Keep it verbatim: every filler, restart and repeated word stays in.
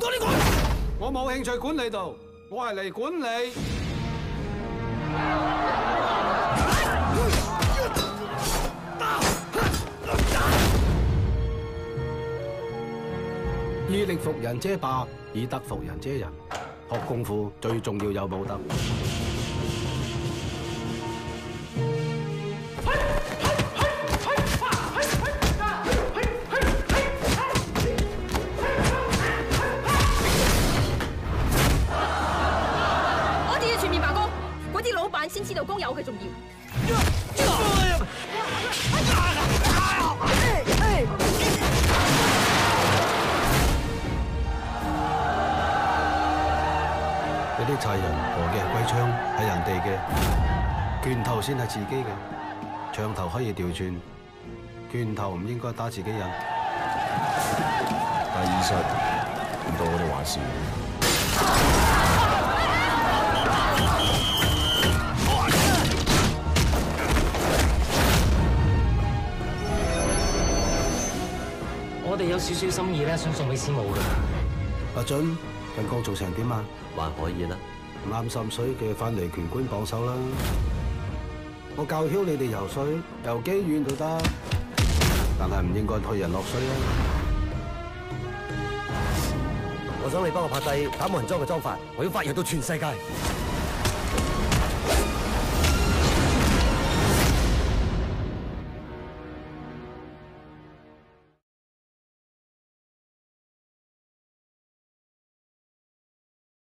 多呢個。我冇興趣管理度，我係嚟管理。以力服人遮霸，以德服人遮人。學功夫最重要有武德。 我哋要全面罷工，嗰啲老闆先知道工友嘅重要。嗰啲賊人何嘅龜槍係人哋嘅，拳頭先係自己嘅，槍頭可以調轉，拳頭唔應該打自己人。 但係現實唔到我哋話事。 我哋有少少心意咧，想送俾師母嘅。 阿俊，近況做成點啊？ 還可以啦。 啱心水嘅翻嚟拳館幫手啦。我教曉你哋游水，游幾遠都得，但係唔應該推人落水啊！ 我想你幫我拍低打無人裝嘅裝法，我要發揚到全世界。